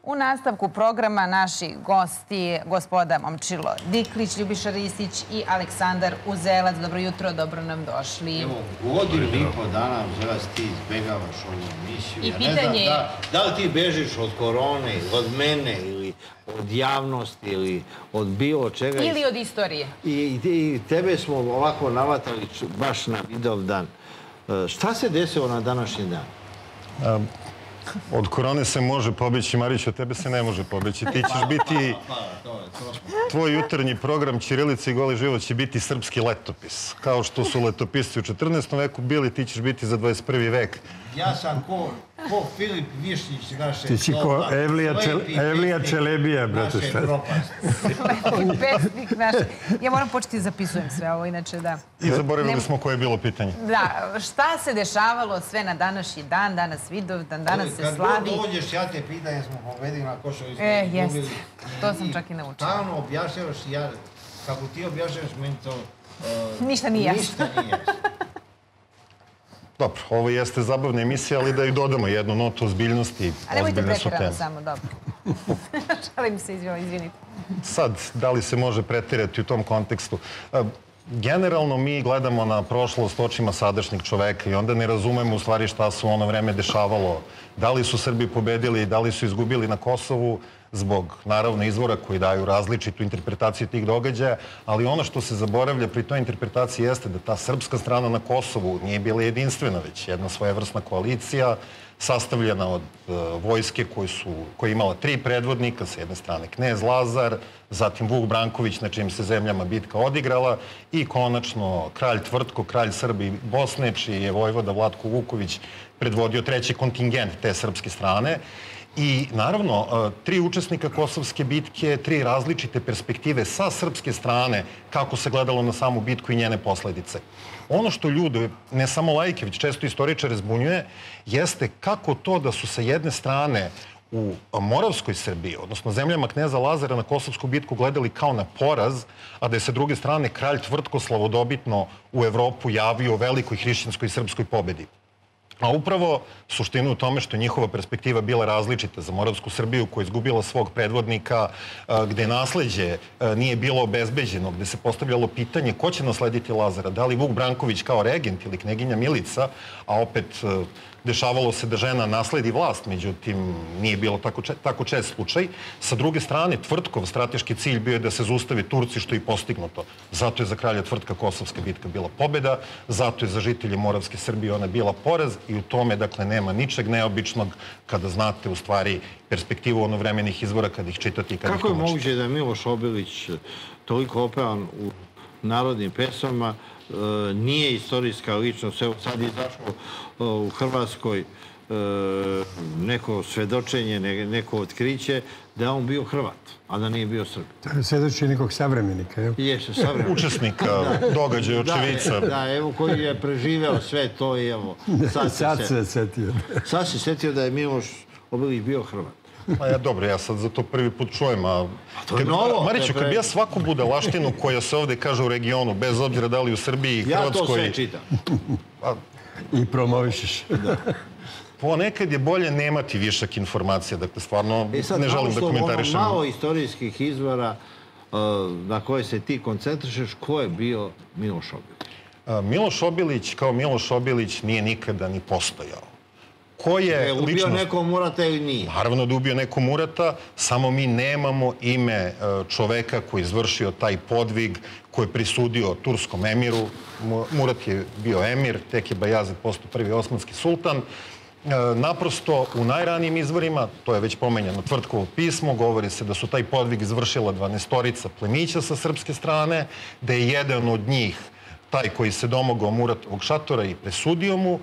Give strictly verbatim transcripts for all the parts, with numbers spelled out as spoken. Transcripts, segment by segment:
U nastavku programa naši gosti, gospoda Momčilo Diklić, Ljubiša Ristić i Aleksandar Uzelac. Dobro jutro, dobro nam došli. Evo, godinu i po dana Uzelac ti izbegavaš ovu emisiju. I pitanje je... Da li ti bežiš od korone, od mene ili od javnosti ili od bilo čega? Ili od istorije. I tebe smo ovako navatali baš na Vidovdan. Šta se desilo na današnji dan? Od korone se može pobeći, Marić, od tebe se ne može pobeći. Ti ćeš biti... Tvoj jutarnji program Ćirilica i Goli život će biti srpski letopis. Kao što su letopisci u četrnaestom veku bili, ti ćeš biti za dvadeset prvi vek. Ja sam ko Filip Višnjić naše... Ti si ko Evlija Čelebija, brate, šta je? Slepi pesnik naš. Ja moram početi zapisujem sve ovo, inače da... I zaboravili smo koje je bilo pitanje. Da, šta se dešavalo sve na današnji dan, danas Vidovdan, danas se slavi... Kad god dođeš, ja te pitanje smo pobedili na Košovu. E, jeste. To sam čak i naučila. Stalno objašnjavaš, kako ti objašnjavaš, meni to... Ništa nije jasno. Ništa nije jasno. Dobro, ovo jeste zabavna emisija, ali da i dodamo jednu notu ozbiljnosti. A nemojte pretirano samo, dobro. Šalim se, izvinite. Sad, da li se može pretirati u tom kontekstu? Generalno mi gledamo na prošlost očima sadašnjeg čoveka i onda ne razumemo u stvari šta se u ono vreme dešavalo. Da li su Srbi pobedili, da li su izgubili na Kosovu, zbog, naravno, izvora koji daju različitu interpretaciju tih događaja, ali ono što se zaboravlja pri toj interpretaciji jeste da ta srpska strana na Kosovu nije bila jedinstvena, već jedna svojevrsna koalicija sastavljena od vojske koja je imala tri predvodnika, s jedne strane knez Lazar, zatim Vuk Branković, na čijim se zemljama bitka odigrala, i konačno kralj Tvrtko, kralj Srbi Bosne, čiji je vojvoda Vlatko Vuković predvodio treći kontingent te srpske strane. I naravno, tri učesnika Kosovske bitke, tri različite perspektive sa srpske strane kako se gledalo na samu bitku i njene posledice. Ono što ljude, ne samo laike, već često istoričare zbunjuje, jeste kako to da su sa jedne strane u Moravskoj Srbiji, odnosno zemljama kneza Lazara, na Kosovsku bitku gledali kao na poraz, a da je sa druge strane kralj Tvrtko slavodobitno u Evropu javio o velikoj hrišćanskoj i srpskoj pobedi. A upravo suština u tome što je njihova perspektiva bila različita. Za Moravsku Srbiju, koja je izgubila svog predvodnika, gde nasleđe nije bilo obezbeđeno, gde se postavljalo pitanje ko će naslediti Lazara, da li Vuk Branković kao regent ili kneginja Milica, a opet dešavalo se da žena nasledi vlast, međutim nije bilo tako čest slučaj. Sa druge strane, Tvrtkov strateški cilj bio je da se zaustave Turci, što je i postignuto. Zato je za kralja Tvrtka Kosovska bitka bila pobeda, zato je za žitelje Moravske Srbije ona bila poraz i u tome, dakle, nema ničeg neobičnog kada znate u stvari perspektivu onovremenih izvora, kada ih čitate i kada ih tumačite. Kako je moguće da je Miloš Obilić toliko opevan u narodnim pesmama, nije istorijska ličnost, evo sad je izašlo u Hrvatskoj neko svedočenje, neko otkriće da je on bio Hrvat, a da nije bio Srb. To je svedočenje nekog savremenika, je? Jeste, savremenika. Učesnika događaja, očevica. Da, evo, koji je preživeo sve to i evo, sad se setio. Sad se setio da je Miloš Obilić bio Hrvat. Pa ja, dobro, ja sad za to prvi put čujem, a... To je novo. Mariću, kad bi ja svaku budalaštinu koja se ovde kaže u regionu, bez obzira da li u Srbiji, Hrvatskoj... Ja to sve čitam. I promovišiš. Ponekad je bolje nemati višak informacija, dakle, stvarno ne želim da komentarišem. Ono malo istorijskih izvora na koje se ti koncentrišeš, ko je bio Miloš Obilić? Miloš Obilić, kao Miloš Obilić, nije nikada ni postojao. Ko je ubio neko Murata ili nije? Naravno da je ubio neko Murata, samo mi nemamo ime čoveka koji je izvršio taj podvig, koji je prisudio turskom emiru. Murat je bio emir, tek je Bajazid postao prvi osmanski sultan. Naprosto, u najranijim izvorima, to je već pomenjeno Tvrtkovo pismo, govori se da su taj podvig izvršila dvanaestorica plemića sa srpske strane, da je jedan od njih taj koji se domogao Muratovog šatora i presudio mu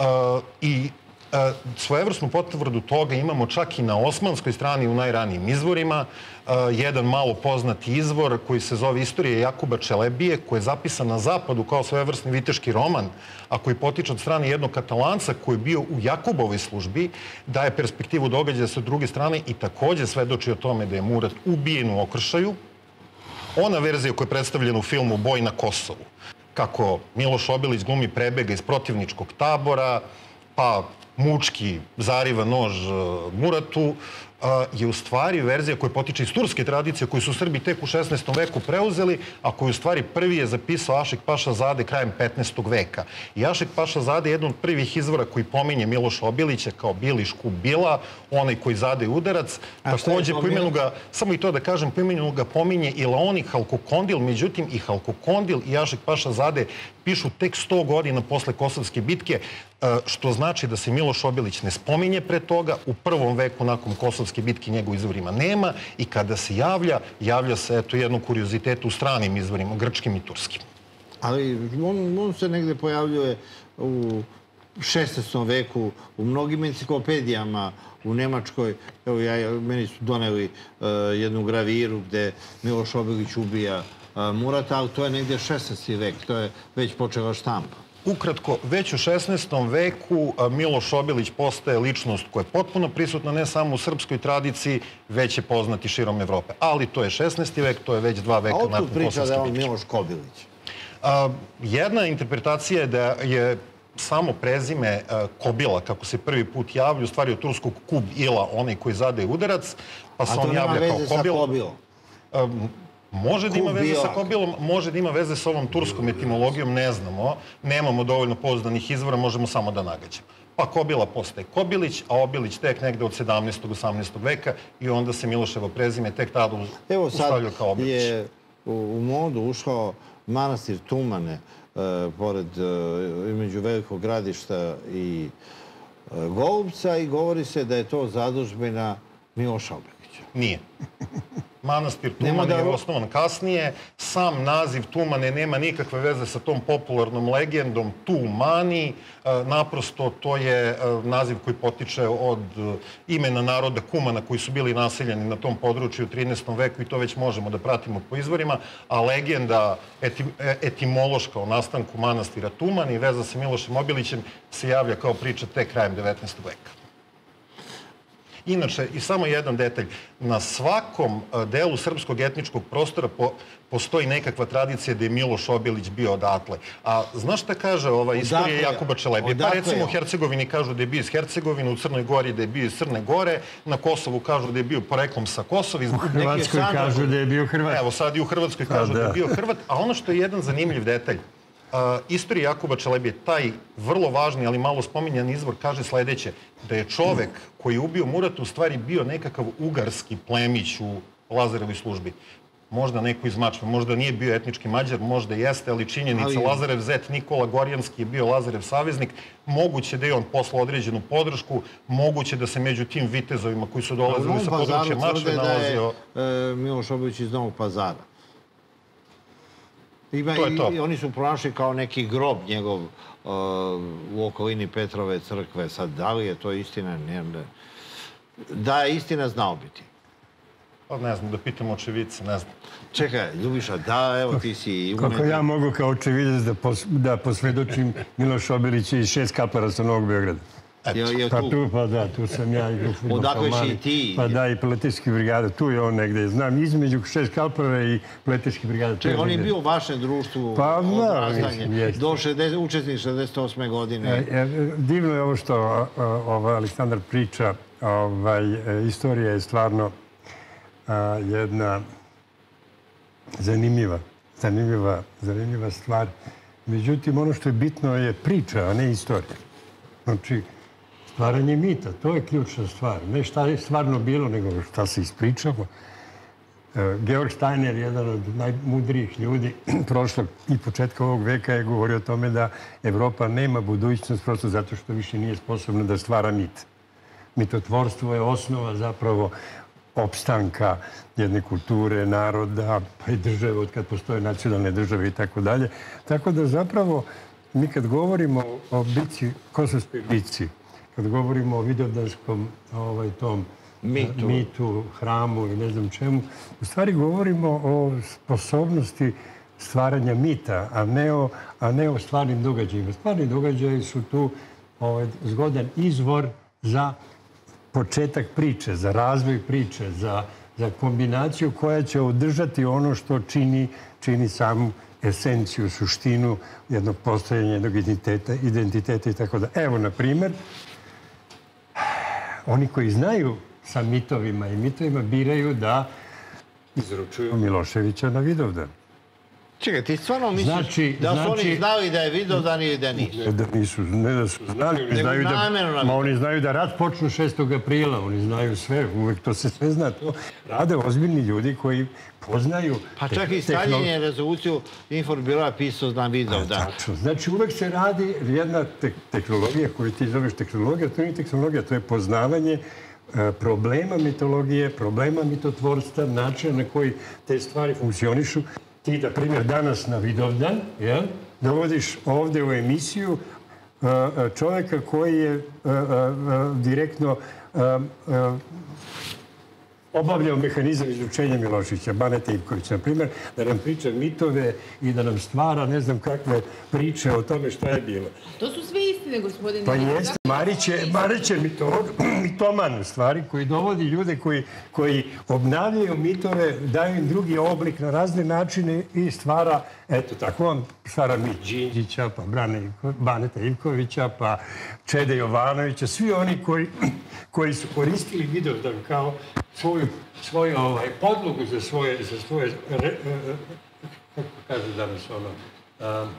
i svojevrsnu potvrdu toga imamo čak i na osmanskoj strani u najranijim izvorima. Jedan malo poznati izvor koji se zove Istorija Jakuba Čelebije, koji je zapisan na zapadu kao svojevrsni viteški roman, a koji potiče od strane jednog Katalanca koji je bio u Jakubovoj službi, daje perspektivu događaja sa druge strane i također svedoči o tome da je Murat ubijen u okršaju. Ona verzija koja je predstavljena u filmu Boj na Kosovu, kako Miloš Obilić glumi prebega iz protivničkog tabora, pa mučki zariva nož Muratu, je u stvari verzija koja potiče iz turske tradicije, koju su Srbi tek u šesnaestom veku preuzeli, a koju u stvari prvi je zapisao Ašik Paša Zade krajem petnaestog veka. I Ašik Paša Zade je jedan od prvih izvora koji pominje Miloša Obilića kao Bilišku Bila, onaj koji zade udarac. Takođe, po imenu ga, samo i to da kažem, po imenu ga pominje i Laonik Halkokondil, međutim i Halkokondil i Ašik Paša Zade pišu tek sto godina posle Kosovske bitke, što znači da se Miloš Obilić ne spominje pre toga, u prvom veku nakon Kosovske bitke njegov izvorima nema i kada se javlja, javlja se eto jednu kuriozitetu u stranim izvorima, grčkim i turskim. Ali on, on se negde pojavljuje u šesnaestom veku, u mnogim enciklopedijama u Nemačkoj. Evo, ja, meni su doneli uh, jednu graviru gde Miloš Obilić ubija uh, Murata, ali to je negde šesnaesti vek, to je već počela štampa. Ukratko, već u šesnaestom veku Miloš Obilić postaje ličnost koja je potpuno prisutna ne samo u srpskoj tradiciji, već je poznati širom Evrope. Ali to je šesnaesti vek, to je već dva veka nakon Kosovske bitke. A otkud priča da je on Miloš Kobilić? Jedna interpretacija je da je samo prezime Kobila, kako se prvi put javlja, u stvari od turskog Kub Ila, onaj koji zade udarac, pa se on javlja kao Kobil. A to nema veze sa Kobilom? Može da ima veze sa Kobilom, može da ima veze sa ovom turskom etimologijom, ne znamo. Nemamo dovoljno pouzdanih izvora, možemo samo da nagađamo. Pa Kobila postaje Kobilić, a Obilić tek negde od sedamnaestog osamnaestog veka i onda se Miloševo prezime tek tada ustavljaju kao Obilić. Evo sad je u modu ušao manastir Tumane, pored između Velikog Gradišta i Golubca i govori se da je to zadužbina Miloša Obilića. Nije. Manastir Tumane je osnovan kasnije. Sam naziv Tumane nema nikakve veze sa tom popularnom legendom Tumani. Naprosto to je naziv koji potiče od imena naroda Kumana koji su bili naseljeni na tom području u trinaestom veku i to već možemo da pratimo po izvorima. A legenda etimološka o nastanku manastira Tuman i veza sa Milošem Obilićem se javlja kao priča tek krajem devetnaestog veka. Inače, i samo jedan detalj, na svakom delu srpskog etničkog prostora postoji nekakva tradicija da je Miloš Obilić bio odatle. A znaš šta kaže ova istorija Jakuba Čelebije? Pa recimo u Hercegovini kažu da je bio iz Hercegovine, u Crnoj Gori da je bio iz Crne Gore, na Kosovu kažu da je bio poreklom sa Kosova. U Hrvatskoj kažu da je bio Hrvat. Evo, sad i u Hrvatskoj kažu da je bio Hrvat. A ono što je jedan zanimljiv detalj, istorija Jakuba Čelebije, taj vrlo važni, ali malo spominjan izvor, kaže sledeće, da je čovek koji je ubio Murata u stvari bio nekakav ugarski plemić u Lazarevoj službi. Možda neko iz Mačve, možda nije bio etnički Mađar, možda jeste, ali činjenica Lazarev zet Nikola Gorjanski je bio Lazarev saveznik, moguće da je on poslao određenu podršku, moguće da se među tim vitezovima koji su dolazili sa područja Mačve nalazio... Da je Miloš Obilić iz Novog Pazara. I oni su pronašli kao neki grob njegov u okolini Petrove crkve. Sad, da li je to istina? Da je istina, znao bi ti. Pa ne znam, da pitam očevice, ne znam. Čekaj, Ljubiša, da, evo ti si... Kako ja mogu kao očevidac da posvedočim Miloš Obilić iz šest kaplara sa Novog Beograda? Pa tu, pa da, tu sam ja igrao futbol kao mali. Odakle si i ti? Pa da, i Pleteški brigada, tu je on negde. Znam, između šest kaplara i Pleteški brigada. Čekaj, on je bio u vašem društvu od rastanje, do učesnik šezdeset osme godine. Divno je ovo što Aleksandar priča. Istorija je stvarno jedna zanimljiva, zanimljiva, zanimljiva stvar. Međutim, ono što je bitno je priča, a ne istorija. Znači, stvaranje mita, to je ključna stvar. Ne šta je stvarno bilo, nego šta se ispričamo. Georg Steiner, jedan od najmudrijih ljudi prošlog i početka ovog veka, je govorio o tome da Evropa nema budućnost prosto zato što više nije sposobna da stvara mit. Mitotvorstvo je osnova zapravo opstanka jedne kulture, naroda, pa i države, od kad postoje nacionalne države i tako dalje. Tako da zapravo mi kad govorimo o bici, kosovskoj bici, kad govorimo o vidovdanskom tom mitu, hramu i ne znam čemu, u stvari govorimo o sposobnosti stvaranja mita, a ne o stvarnim događajima. Stvarni događaji su tu zgodan izvor za početak priče, za razvoj priče, za kombinaciju koja će održati ono što čini samu esenciju, suštinu jednog postojanja, jednog identiteta i tako da. Evo, na primjer, oni koji znaju sa mitovima i mitovima biraju da izručuju Miloševića na Vidovdan. Čekaj, ti stvarno misliš Znači- da su oni znači- znali da je Vidovdan ili da nisu? Ne da nisu, ne da su znali, oni znaju da, namjerno na ma oni znaju da rat počnu šestog aprila, oni znaju sve, uvek to se sve zna. To rade ozbiljni ljudi koji poznaju... Pa čak i tehno- Stalin je rezoluciju Informbira pisao na Vidovdan. Tačno. Znači, uvek se radi jedna te tehnologija koju ti zoveš tehnologija, to nije tehnologija, to je poznavanje e, problema mitologije, problema mitotvorstva, načina na koji te stvari funkcionišu. Ti, na primjer, danas na Vidovdan, jel, dovodiš ovde u emisiju e, e, čoveka koji je e, e, e, direktno e, e, obavljao mehanizam izručenja Miloševića, Baneta Ivkovića, na primjer, da nam priča mitove i da nam stvara ne znam kakve priče o tome šta je bilo. To su sve istine, gospodine. Pa jeste, Marić je, Marić je mitolog, mitoman u stvari, koji dovodi ljude koji, koji obnavljaju mitove, daju im drugi oblik na razne načine i stvara, eto tako, on stvara mit Đinđića, pa Brane Ivko, Baneta Ivkovića, pa Čede Jovanovića, svi oni koji, koji su koristili Vidovdan kao svoju, svoju ovaj, podlogu za svoje, za svoje re, e, kako kaže danas ono, a,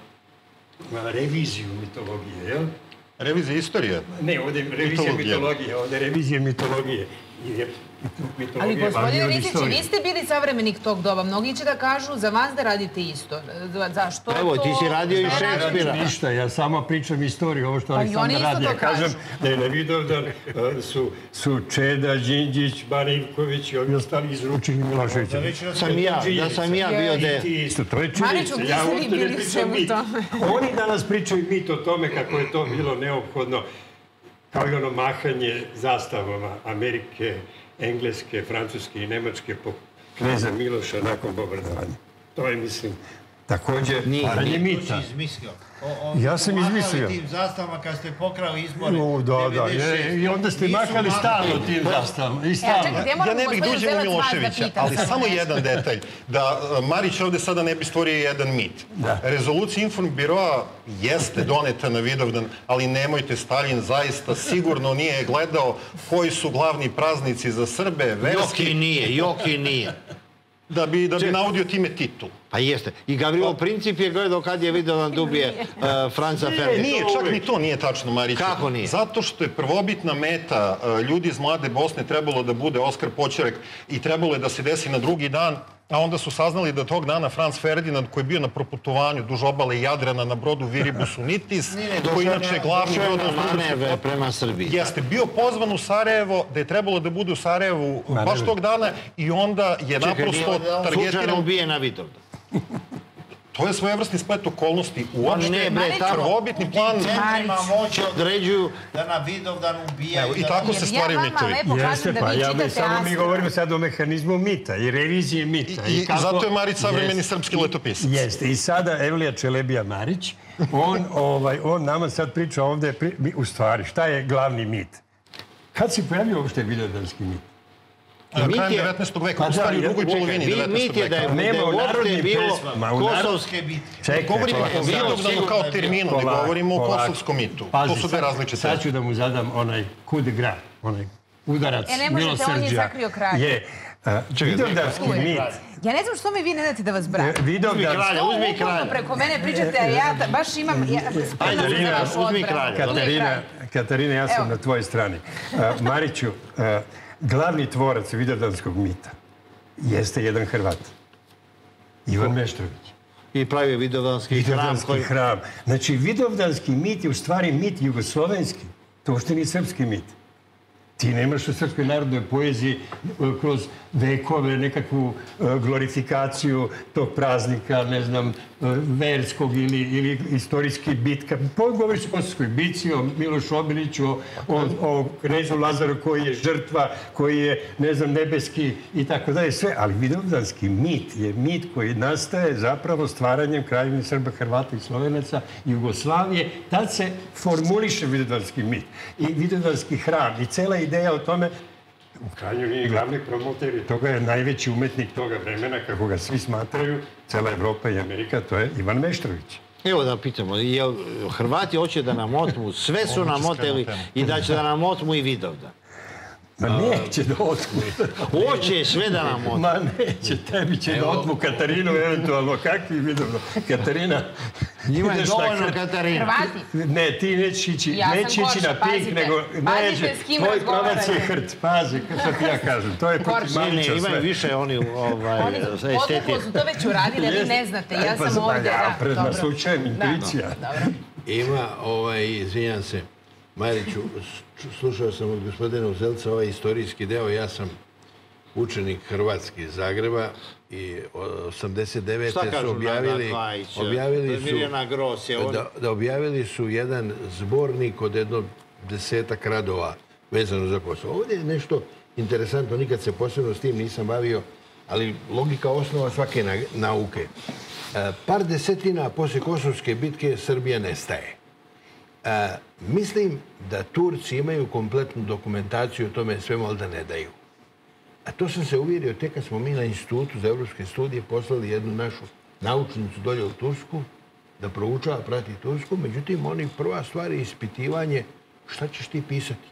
reviziju mitologije, jel? Revizija istorije. Ne, ovdje je revizija Mitologije. mitologije, ovdje je revizija mitologije. Jer mitologija Ali, je važnija gospodine od Ristić, istorije. vi ste bili savremenik tog doba. Mnogi će da kažu za vas da radite isto. Zašto Evo, to... ti si radio i ne radite? Šekspira. Ništa, ja samo pričam istoriju, ovo što Pa i oni Aleksandar isto radi. to Ja kažem kažu. da je na Vidovdan uh, su, su Čeda, Đinđić, Bane Ivković i ovi ostali izručili Miloševića. Da sam ja, da sam ja bio I de... ti isto, to je Mariću, činjenica. Ja gdje ste uopšte vi ne bili u pričam svemu mit. tome? Oni danas pričaju mit o tome kako je to bilo neophodno, kao i ono mahanje zastavama Amerike, Engleske, Francuske i Nemačke po kneza Miloša nakon bombardovanja. To je, mislim, također paranje mita. izmislio. Ja sam izmislio. tim zastavama kad ste pokrali izbore. O, da, da, je, i onda ste mahali stalno tim zastavama. I Evo, stalno. čekajte, ja Ja moram ne bih gospodin dužio u Zelac vas da Miloševića, pitam. ali samo jedan detalj. Da uh, Marić ovde sada ne bi stvorio jedan mit. Da. Rezolucija Informbiroa jeste doneta na Vidovdan, ali nemojte, Stalin zaista sigurno nije gledao koji su glavni praznici za Srbe, verski, Joki nije, Joki nije. da bi, da bi naudio time titul. Pa jeste. I Gavrilo Princip je gledao kad je Vidovdan dubije uh, Franca Ne, Ferdinanda. nije, čak ni to nije tačno, Mariću. Kako nije? Zato što je prvobitna meta uh, ljudi iz Mlade Bosne trebalo da bude Oskar Poćerek i trebalo je da se desi na drugi dan, a onda su saznali da tog dana Franz Ferdinand, koji je bio na proputovanju duž obale Jadrana na brodu Viribusu Nitis, koji inače je glavni Došao je brod na na manevre prema Srbiji. jeste bio pozvan u Sarajevo, da je trebalo da bude u Sarajevu baš tog dana i onda je naprosto Slučajno targetiran. ubije na Vidovdan. To je svojevrsni splet okolnosti. Uopšte Ne, bre, tamo. prvobitni plan... Centrima moći određuju da na Vidovdan ubijaju. Evo, i tako se Jer ja stvaraju vama mitovi. lepo Jeste, kažem da pa vi ja čitate mi samo mi Astro. govorimo sad o mehanizmu mita i revizije mita. I, i kako- zato je Marić savremeni Jeste. srpski letopisac. Jeste. I sada Evlija Čelebija Marić, on, ovaj, on nama sad priča ovde, pri, mi- u stvari, šta je glavni mit? Kad se pojavio uopšte vidovdanski mit? Na Mit krajem je- devetnaestog veka, Pa u stvari u da, drugoj čekaj, polovini Mi- devetnaestog Mit je da je, veka. da je Nema u uopšte narodnim bilo pesmama, u narod- kosovske bitke. Čekaj, Govorimo o polako, Vidovdanu kao terminu, ne polako, govorimo o polako. kosovskom mitu. Pazi, To su dve sad- različite Sad stvari. ću da mu zadam onaj coup de grâce, onaj udarac E, ne možete, on je milosrđa. zakrio kralja. Je, a, vidovdanski Uvijek. mit. Ja ne znam što mi vi ne date da vas branim. Vidovdanski... kralja, Što uzmi uporno kralja. preko mene pričate, a ja ta- baš imam... Ja, spremna sam za vašu uzmi odbranu. kralja. Uzmi Katarina, kralja. Katarina, ja sam Evo. na tvojoj strani. A, Mariću, a, glavni tvorac vidovdanskog mita jeste jedan Hrvat. Ivan Meštrović. I pravi Vidovdanski hram Vidovdanski koji... hram. Znači, vidovdanski mit je u stvari mit jugoslovenski. To uopšte nije srpski mit. Ti nemaš u srpskoj narodnoj poeziji e, kroz vekove nekakvu e, glorifikaciju tog praznika, ne znam, e, verskog ili, ili istorijski bitka. Govoriš o Kosovskoj bitci, o Milošu Obiliću, o, o, o knezu Lazaru koji je žrtva, koji je, ne znam, nebeski i tako dalje, sve. Ali vidovdanski mit je mit koji nastaje zapravo stvaranjem Kraljevine Srba, Hrvata i Slovenaca, Jugoslavije. Tad se formuliše vidovdanski mit. I vidovdanski hram i cela ideja o tome, u krajnjoj liniji glavni promoter i toga je najveći umetnik toga vremena, kako ga svi smatraju, cela Evropa i Amerika, to je Ivan Meštrović. Evo da pitamo, jel Hrvati hoće da nam otmu, sve su nam oteli i da će da nam otmu i Vidovdan. Ma neće da otmu. Hoće sve da nam otmu. Ma neće, tebi će da otmu Katarinu, eventualno. Kakvi vidimo? Katarina, Njima je ideš na dovoljno Hrvat. Katarina. Hrvati. Ne, ti nećeš ići, Ja sam nećeš ići Gorša, na pik, pazite. nego Pazite neće. s kim Tvoj pravac je razgovarate. Hrt, pazi, što ti ja kažem. To je protiv Gorša. Ne, ne, Mamića imaju sve. više oni ovaj, Oni estetije. odluko su to već uradili, a vi ne znate. Ja E, pa sam pa ovdje. ja da, pred dobro. naslučajem intuicija. Da, dobro. Ima, ovaj, izvinjam se, Mariću, slušao sam od gospodina Uzelca ovaj istorijski deo, ja sam učenik Hrvatski iz Zagreba i osamdeset devete Šta su kažu objavili, Nada Dvajić, objavili su, Mirjana Gros je on... da, da objavili su jedan zbornik od jedno desetak radova vezano za Kosovo. Ovdje je nešto interesantno, nikad se posebno s tim nisam bavio, ali logika osnova svake na- nauke. E, par desetina poslije Kosovske bitke Srbija nestaje. E, mislim da Turci imaju kompletnu dokumentaciju o tome svemu, ali da ne daju. A to sam se uvjerio tek kad smo mi na Institutu za evropske studije poslali jednu našu naučnicu dolje u Tursku da proučava, prati Tursku. Međutim, oni prva stvar je ispitivanje šta ćeš ti pisati.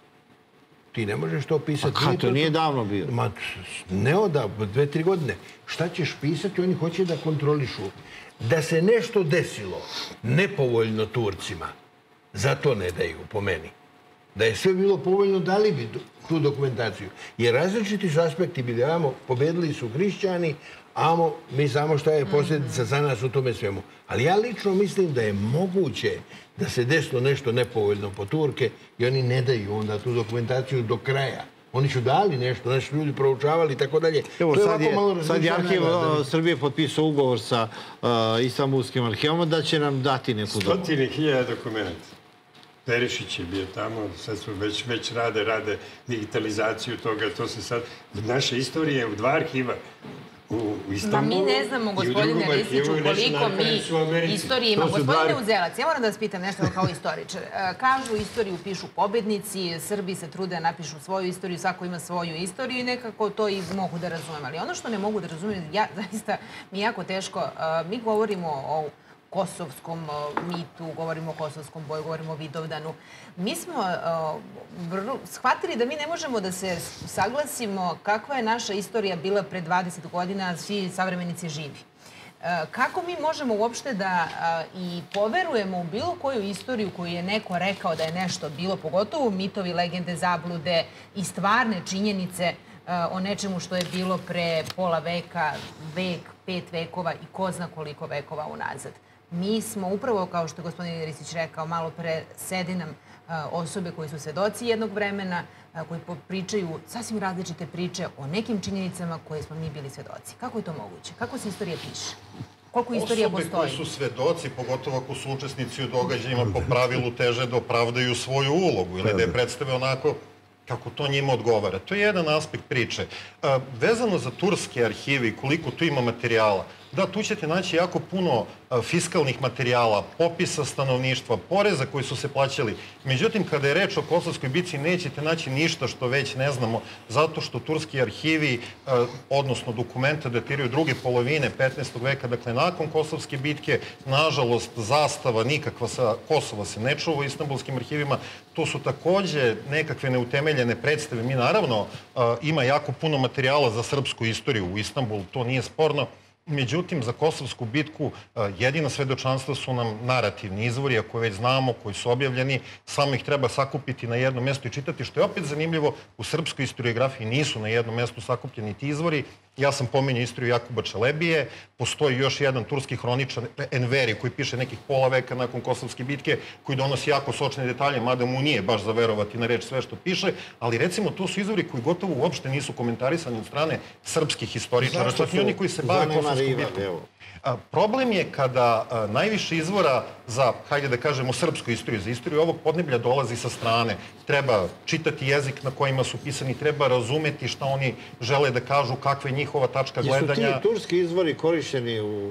Ti ne možeš to pisati. A kad, to nije davno bilo? Ma, ne odavno, dve, tri godine. Šta ćeš pisati, oni hoće da kontrolišu. Da se nešto desilo nepovoljno Turcima, zato ne daju, po meni. Da je sve bilo povoljno, dali bi tu dokumentaciju. Jer različiti su aspekti bili. Amo, pobedili su hrišćani, amo, mi znamo šta je posljedica za nas u tome svemu. Ali ja lično mislim da je moguće da se desilo nešto nepovoljno po Turke i oni ne daju onda tu dokumentaciju do kraja. Oni su dali nešto, naši ljudi proučavali i tako dalje. Evo, To je sad ovako malo je, sad je razmišljanje, arhiv da- uh, Srbije potpisao ugovor sa uh, Istanbulskim arhivama da će nam dati neku dokumentaciju. Stotine hiljada dokumenta. Perišić je bio tamo, sad su već, već rade, rade digitalizaciju toga, to se sad... Naša istorija je u dva arhiva. U, u Ma Istanbulu mi ne znamo, i u gospodine drugom arhivu Ristiću, i koliko National mi Archives u Americi. istorije To imamo. su dva Gospodine arhi- Uzelac, ja moram da vas pitam nešto kao istoričar. E, Kažu, istoriju pišu pobednici, Srbi se trude da napišu svoju istoriju, svako ima svoju istoriju i nekako to i mogu da razumem. Ali ono što ne mogu da razumem, ja zaista mi je jako teško, e, mi govorimo o kosovskom uh, mitu, govorimo o kosovskom boju, govorimo o Vidovdanu. Mi smo uh, vrlo- shvatili da mi ne možemo da se saglasimo kakva je naša istorija bila pre dvadeset godina, a svi savremenici živi. Uh, Kako mi možemo uopšte da uh, i poverujemo u bilo koju istoriju koju je neko rekao da je nešto bilo, pogotovo mitovi, legende, zablude i stvarne činjenice uh, o nečemu što je bilo pre pola veka, vek, pet vekova i ko zna koliko vekova unazad. Mi smo upravo, kao što je gospodin Ristić rekao, malo pre sedi nam a, osobe koji su svedoci jednog vremena, a, koji pričaju sasvim različite priče o nekim činjenicama koje smo mi bili svedoci. Kako je to moguće? Kako se istorija piše? Koliko istorija Osobe postoji? koji su svedoci, pogotovo ako su učesnici u događajima, po pravilu teže da opravdaju svoju ulogu ili da je predstave onako kako to njima odgovara. To je jedan aspekt priče. A, vezano za turske arhive i koliko tu ima materijala, da, tu ćete naći jako puno a, fiskalnih materijala, popisa stanovništva, poreza koji su se plaćali. Međutim, kada je reč o Kosovskoj bitci, nećete naći ništa što već ne znamo, zato što turski arhivi, a, odnosno dokumenta datiraju druge polovine petnaestog veka, dakle, nakon Kosovske bitke, nažalost, zastava nikakva sa Kosova se ne čuva u istanbulskim arhivima. To su takođe nekakve neutemeljene predstave. Mi, naravno, a, ima jako puno materijala za srpsku istoriju u Istanbulu, to nije sporno. Međutim, za Kosovsku bitku a, jedina svedočanstva su nam narativni izvori, ako već znamo, koji su objavljeni, samo ih treba sakupiti na jedno mesto i čitati, što je opet zanimljivo, u srpskoj historiografiji nisu na jednom mestu sakupljeni ti izvori. Ja sam pominjao istoriju Jakuba Čelebije, postoji još jedan turski hroničar Enveri koji piše nekih pola veka nakon Kosovske bitke, koji donosi jako sočne detalje, mada mu nije baš zaverovati na reč sve što piše, ali recimo to su izvori koji gotovo uopšte nisu komentarisani od strane srpskih historičara, čak i oni koji se bave Kosovskom bitkom. A, problem je kada a, najviše izvora za, hajde da kažemo, srpsku istoriju, za istoriju ovog podneblja dolazi sa strane. Treba čitati jezik na kojima su pisani, treba razumeti šta oni žele da kažu, kakva je njihova tačka gledanja. Jesu ti turski izvori korišćeni u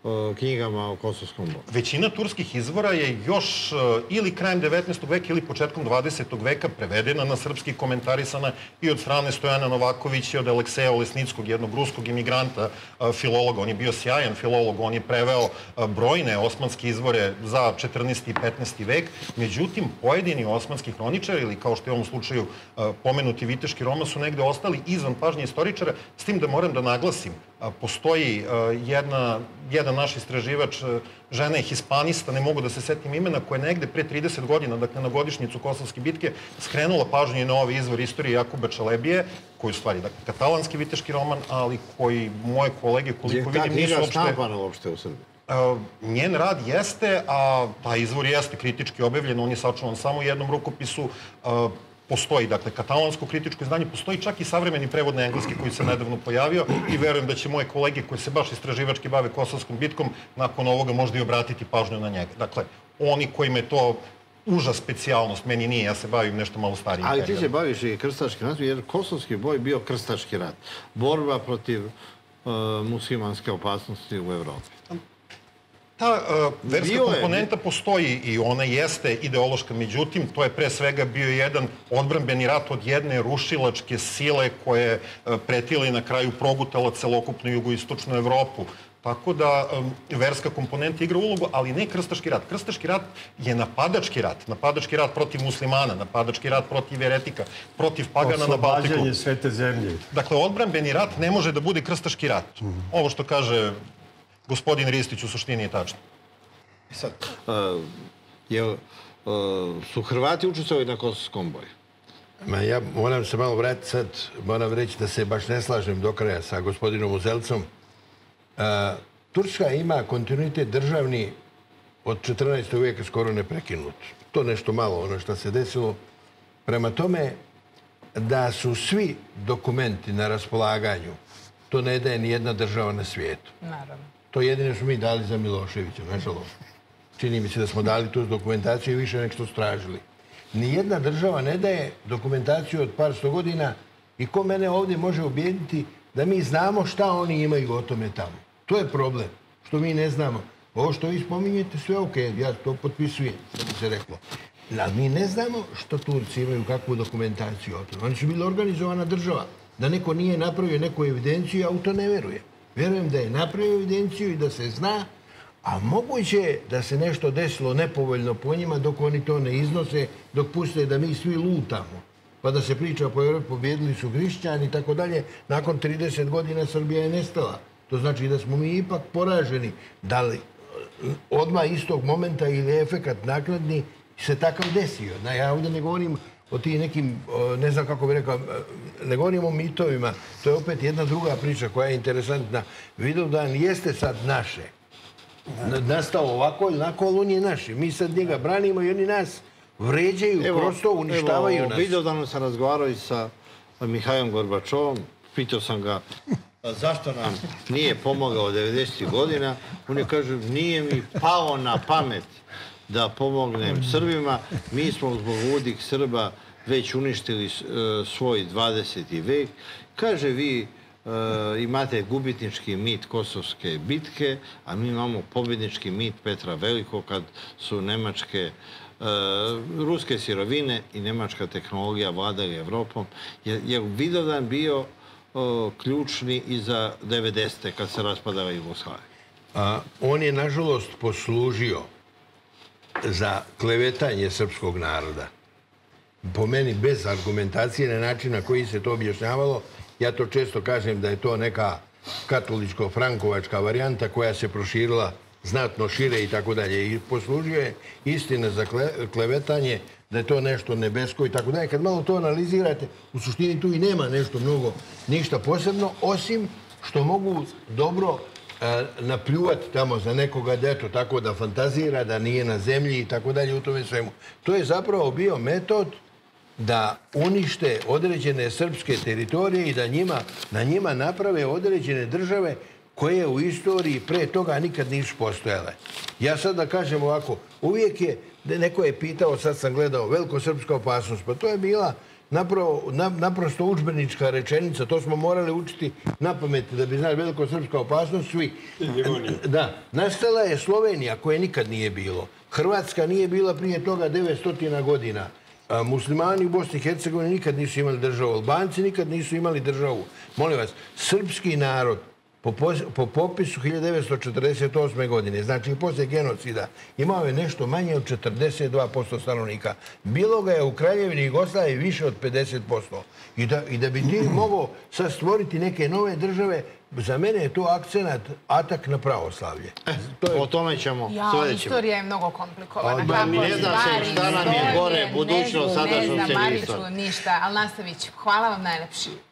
knjigama o Kosovskom boju. Većina turskih izvora je još ili krajem devetnaestog veka ili početkom dvadesetog veka prevedena na srpski, komentarisana i od strane Stojana Novakovića i od Alekseja Olesnickog, jednog ruskog imigranta, filologa. On je bio sjajan filolog, on je preveo brojne osmanske izvore za četrnaesti i petnaesti vek. Međutim, pojedini osmanski hroničari, ili kao što je u ovom slučaju pomenuti Viteški Roma, su negde ostali izvan pažnje istoričara, s tim da moram da naglasim, postoji jedna, jedan naš istraživač, žena je hispanista, ne mogu da se setim imena, koja je negde pre trideset godina, dakle na godišnjicu Kosovske bitke, skrenula pažnju i na ovaj izvor istorije Jakuba Čelebije, koji u stvari, dakle, katalanski Viteški roman, ali koji moje kolege, koliko vidim, nisu uopšte... Je ta knjiga štampana uopšte u Srbiji? Njen rad jeste, a taj izvor jeste kritički objavljen, on je sačuvan samo u jednom rukopisu. Postoji, dakle, katalansko kritičko izdanje, postoji čak i savremeni prevod na engleski koji se nedavno pojavio i verujem da će moje kolege koji se baš istraživački bave Kosovskom bitkom nakon ovoga možda i obratiti pažnju na njega. Dakle, oni kojima je to uža specijalnost, meni nije, ja se bavim nešto malo starijim periodom. periodom. Ali ti se baviš i krstaški rat, jer Kosovski boj bio krstaški rat. Borba protiv muslimanske opasnosti u Evropi. Ta verska komponenta postoji i ona jeste ideološka, međutim, to je pre svega bio jedan odbrambeni rat od jedne rušilačke sile koje je pretila i na kraju progutala celokupnu jugoistočnu Evropu. Tako da verska komponenta igra ulogu, ali ne krstaški rat. Krstaški rat je napadački rat. Napadački rat protiv muslimana, napadački rat protiv eretika, protiv pagana na Baltiku. Oslobađanje svete zemlje. Dakle, odbrambeni rat ne može da bude krstaški rat. Ovo što kaže gospodin Ristić u suštini je tačno. Sad, su Hrvati učestvovali na Kosovskom boju? Ja moram se malo vratiti sad, moram reći da se baš ne slažem do kraja sa gospodinom Uzelcom. Turska ima kontinuitet državni od četrnaestog vijeka skoro neprekinut. To nešto malo ono što se desilo. Prema tome da su svi dokumenti na raspolaganju, to ne daje ni jedna država na svijetu. Naravno. To jedino smo mi dali za Miloševića, nažalost. Čini mi se da smo dali tu dokumentaciju i više nek što stražili. Nijedna država ne daje dokumentaciju od par sto godina i ko mene ovdje može ubijediti da mi znamo šta oni imaju o tome tamo. To je problem, što mi ne znamo. Ovo što vi spominjete, sve ok, ja to potpisujem, što bi se reklo. Ali mi ne znamo što Turci imaju, kakvu dokumentaciju o tome. Oni su bili organizovana država. Da neko nije napravio neku evidenciju, ja u to ne verujem. Verujem da je napravio evidenciju i da se zna, a moguće je da se nešto desilo nepovoljno po njima dok oni to ne iznose, dok puste da mi svi lutamo. Pa da se priča po Evropi, pobjedili su hrišćani i tako dalje. Nakon trideset godina Srbija je nestala. To znači da smo mi ipak poraženi. Da li odmah istog momenta ili efekat naknadni se takav desio. Ja ovdje ne govorim o ti nekim, ne znam kako bih rekao, ne govorim o mitovima. To je opet jedna druga priča koja je interesantna. Vidovdan jeste sad naše. Nastao ovako ili onako, ali on je naši. Mi sad njega branimo i oni nas vređaju, kroz to uništavaju nas. Evo, Vidovdanu sam razgovarao i sa Mihajlom Gorbačovom. Pitao sam ga zašto nam nije pomogao devedesetih godina. On je kaže, nije mi pao na pamet da pomognem Srbima. Mi smo zbog ludih Srba već uništili svoj dvadeseti vek. Kaže, vi imate gubitnički mit Kosovske bitke, a mi imamo pobjednički mit Petra Velikog kad su nemačke, ruske sirovine i nemačka tehnologija vladali Evropom. Je Vidovdan bio ključni i za devedesete kad se raspadala Jugoslavija? On je, nažalost, poslužio za klevetanje srpskog naroda. Po meni, bez argumentacije na način na koji se to objašnjavalo. Ja to često kažem da je to neka katoličko-frankovačka varijanta koja se proširila znatno šire i tako dalje. I poslužio je istina za klevetanje, da je to nešto nebesko i tako dalje. Kad malo to analizirate, u suštini tu i nema nešto mnogo, ništa posebno, osim što mogu dobro napljuvati tamo za nekoga da eto tako da fantazira, da nije na zemlji i tako dalje u tome svemu. To je zapravo bio metod da unište određene srpske teritorije i da na njima naprave određene države koje u istoriji pre toga nikad nisu postojale. Ja sad da kažem ovako, uvijek je, neko je pitao, sad sam gledao, velikosrpska opasnost, pa to je bila naprosto udžbenička rečenica. To smo morali učiti na pamet da bi znali velikosrpska opasnost. Svi. Da, nastala je Slovenija koje nikad nije bilo. Hrvatska nije bila prije toga devetsto godina. Muslimani u Bosni i Hercegovini nikad nisu imali državu. Albanci nikad nisu imali državu. Molim vas, srpski narod po popisu hiljadu devetsto četrdeset osme. godine, znači i poslije genocida, imao je nešto manje od četrdeset dva posto stanovnika. Bilo ga je u Kraljevini Jugoslaviji više od pedeset posto. I da bi ti mogao sad stvoriti neke nove države, za mene je to akcenat, atak na pravoslavlje. O tome ćemo sljedećemo. Ja, istorija je mnogo komplikovana. Ne zna se šta nam je gore, budućnost, sadašnjost ili istorija. Ne znam, Mariću, ništa, ali nastavit ću. Hvala vam najlepši.